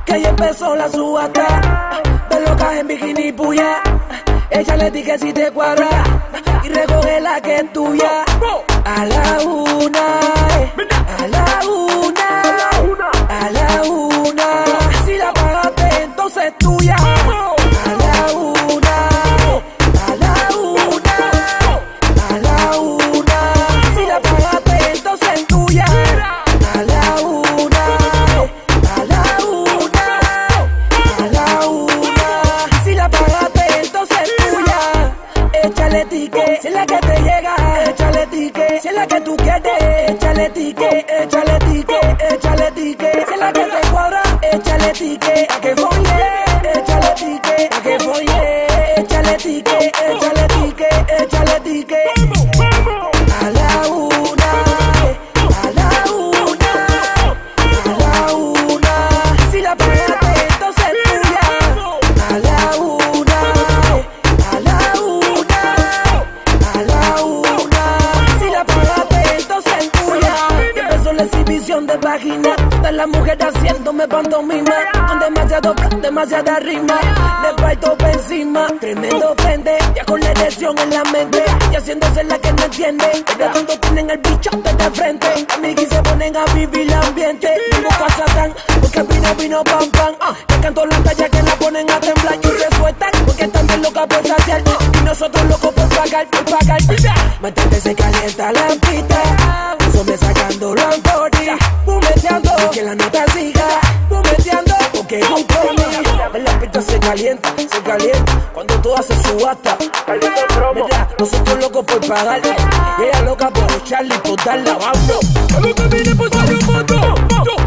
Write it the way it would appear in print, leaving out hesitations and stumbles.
que ya empezó la subasta. De locas en bikini puya. Échale ti que si te cuadra y recoge la que es tuya. A la una, a la una, a la una. Si la pagaste, entonces es tuya. A la una, a la una, a la una. Si la pagaste, entonces es tuya. A la una, a la una, a la una. Si la pagaste, entonces es tuya. Échale tique, si es la que te llega. Échale tique, si es la que tú quieres. Échale tique, échale tique, échale tique. Si es la que te cuadra, échale tique, pa' que folle. Échale tique, pa' que folle. Échale tique, échale tique, échale tique. A la una, a la una, a la una. Si la pagaste, entonces es tuya. A la una, a la una, a la una. Si la pagaste, entonces es tuya. Y empezó la exhibición de vagina. De la mujer haciéndome pantomima. Con demasiada rima. Le baito por encima. Tremendo frente. Ya con la erección en la mente. Y haciéndose la que no entiende. Pero cuando tienen el bichote de frente. Amigos se ponen a vivir el ambiente. Vivo pa' Satán. Porque vino pam pam. Le canto la talla que la ponen a temblar. Y se sueltan. Porque están bien locas por saciar. Y nosotros locos por pagar. Mantente se calienta la pista. Eso me sacándolo en 40. Fumeteando. Que la nota siga. Fumeteando. Porque es un promi. En la pista se calienta. Cuando tú haces subasta. Mira, nosotros locos por pagarle. Ella loca por echarle y por darla. Vamos. Que lo que viene por salir un moto.